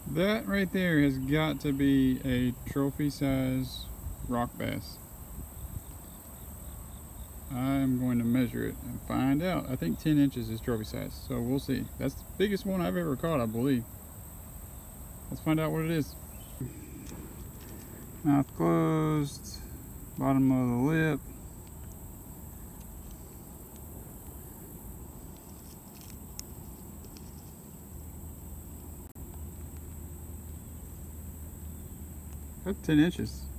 That right there has got to be a trophy size rock bass. I'm going to measure it and find out. I think 10 inches is trophy size, so we'll see. That's the biggest one I've ever caught, I believe. Let's find out what it is. Mouth closed, bottom of the lip. That's 10 inches.